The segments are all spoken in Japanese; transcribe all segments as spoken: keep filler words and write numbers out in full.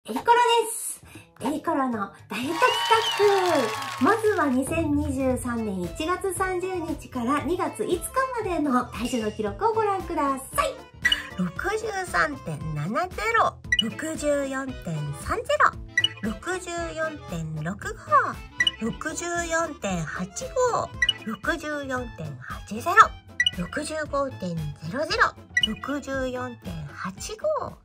エリコロです。エリコロのダイエット企画。まずはにせんにじゅうさんねんいちがつさんじゅうにちからにがついつかまでの体重の記録をご覧ください。 ろくじゅうさんてんななゼロ、ろくじゅうよんてんさんゼロ、ろくじゅうよんてんろくご、ろくじゅうよんてんはちご、ろくじゅうよんてんはちゼロ、ろくじゅうごてんゼロゼロ、ろくじゅうよんてんはちご。 はい。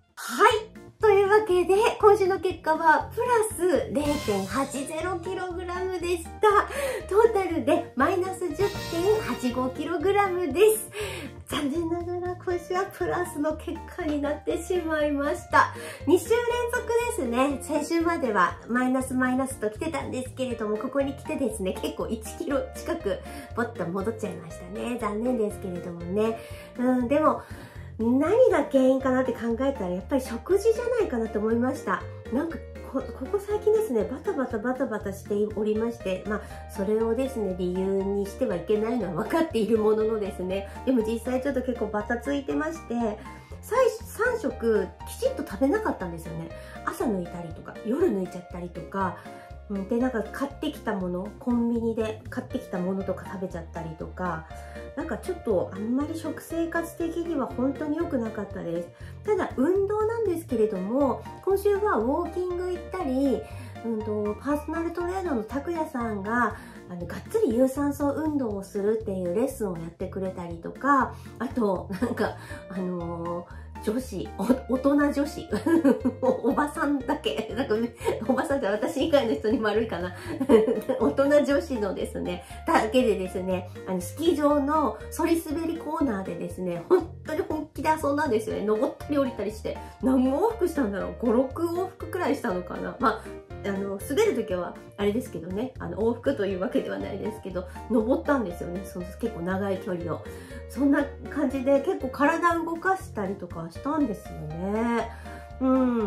というわけで、今週の結果はプラス れいてんはちゼロキログラム でした。トータルでマイナス じゅってんはちごキログラム です。残念ながら今週はプラスの結果になってしまいました。にしゅうれんぞくですね。先週まではマイナスマイナスと来てたんですけれども、ここに来てですね、結構いちキロ近くぼっと戻っちゃいましたね。残念ですけれどもね。うん、でも、何が原因かなって考えたらやっぱり食事じゃないかなと思いました。なんか こ, ここ最近ですね、バタバタバタバタしておりまして、まあそれをですね理由にしてはいけないのは分かっているもののですね、でも実際ちょっと結構バタついてまして、さん食きちっと食べなかったんですよね。朝抜いたりとか夜抜いちゃったりとかで、なんか買ってきたもの、コンビニで買ってきたものとか食べちゃったりとか、なんかちょっとあんまり食生活的には本当に良くなかったです。ただ運動なんですけれども、今週はウォーキング行ったり、うんと、パーソナルトレーナーの拓也さんがあのがっつり有酸素運動をするっていうレッスンをやってくれたりとか、あとなんかあのー女子、大人女子おばさんだけ、なんかおばさんって私以外の人にも悪いかな大人女子のですね、だけでですね、あのスキー場のそり滑りコーナーでですね、本当に本気で遊んだんですよね。登ったり降りたりして、何往復したんだろう、ご、ろく往復くらいしたのかな。まああの滑るときはあれですけどね、あの往復というわけではないですけど、登ったんですよね。そう結構長い距離を。そんな感じで結構体動かしたりとかしたんですよね。うん、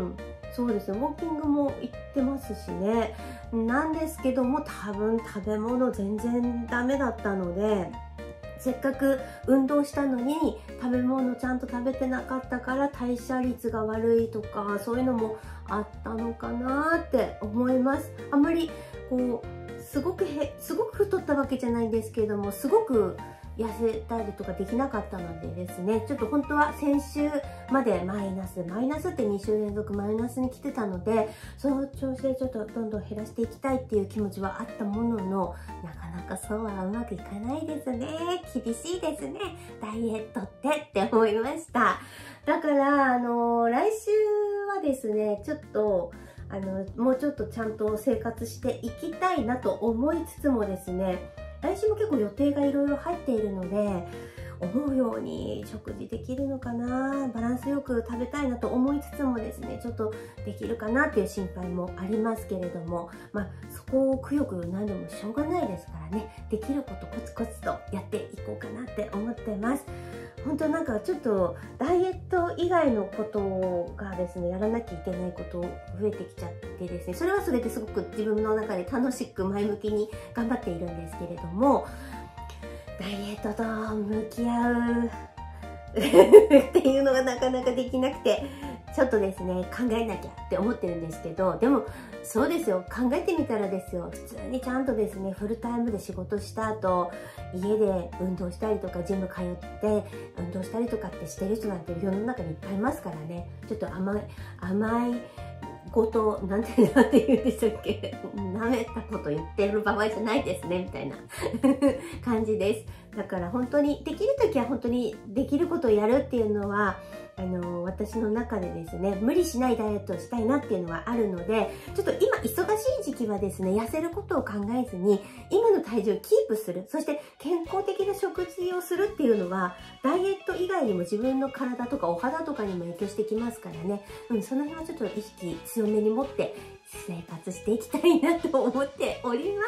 そうですね。ウォーキングも行ってますしね。なんですけども、多分食べ物全然ダメだったので、せっかく運動したのに食べ物ちゃんと食べてなかったから代謝率が悪いとか、そういうのもあったのかなって思います。あんまりこうすごくへすごく太ったわけじゃないんですけれども、すごく痩せたりとかできなかったのでですね、ちょっと本当は先週までマイナスマイナスってにしゅうれんぞくマイナスに来てたので、その調子でちょっとどんどん減らしていきたいっていう気持ちはあったものの、なかなかそうはうまくいかないですね。厳しいですね、ダイエットってって思いました。だからあの来週はですね、ちょっとあのもうちょっとちゃんと生活していきたいなと思いつつもですね、来週も結構予定がいろいろ入っているので、思うように食事できるのかな、バランスよく食べたいなと思いつつもですね、ちょっとできるかなっていう心配もありますけれども、まあそこをくよくよなんでもしょうがないですからね、できることコツコツとやっていこうかなって思ってます。本当なんかちょっとダイエット以外のことがですね、やらなきゃいけないこと増えてきちゃってですね、それはそれですごく自分の中で楽しく前向きに頑張っているんですけれども、ダイエットと向き合うっていうのがなかなかできなくて、ちょっとですね考えなきゃって思ってるんですけど、でもそうですよ、考えてみたらですよ、普通にちゃんとですねフルタイムで仕事した後家で運動したりとかジム通って運動したりとかってしてる人なんて世の中にいっぱいいますからね、ちょっと甘い甘いことなんてなんて言うんでしたっけ、なめたこと言ってる場合じゃないですねみたいな感じです。だから本当にできる時は本当にできることをやるっていうのはあの私の中でですね、無理しないダイエットをしたいなっていうのはあるので、ちょっと今忙しい時期はですね、痩せることを考えずに今の体重をキープする、そして健康的な食事をするっていうのはダイエット以外にも自分の体とかお肌とかにも影響してきますからね、うん、その辺はちょっと意識強めに持って生活していきたいなと思っております。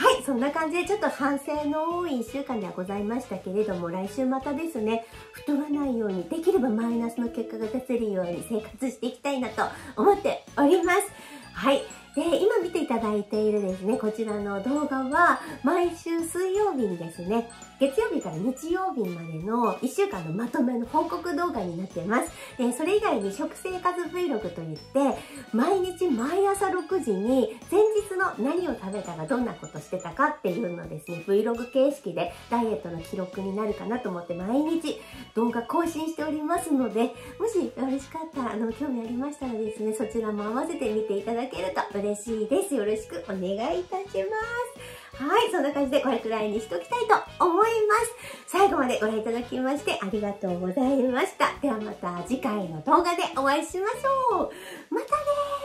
はい、そんな感じでちょっと反省の多いいっしゅうかんではございましたけれども、来週またですね、太らないように、できればマイナスの結果が出せるように生活していきたいなと思っております。はい。で、今見ていただいているですね、こちらの動画は毎週水曜日にですね、 月曜日から日曜日までのいっしゅうかんのまとめの報告動画になってます。で、それ以外に食生活 Vlog といって、毎日毎朝ろくじに前日の何を食べたかどんなことしてたかっていうのをですね、Vlog 形式でダイエットの記録になるかなと思って毎日動画更新しておりますので、もしよろしかったら、あの、興味ありましたらですね、そちらも合わせて見ていただけると嬉しいです。よろしくお願いいたします。はい、そんな感じでこれくらいにしときたいと思います。最後までご覧いただきましてありがとうございました。ではまた次回の動画でお会いしましょう。またねー。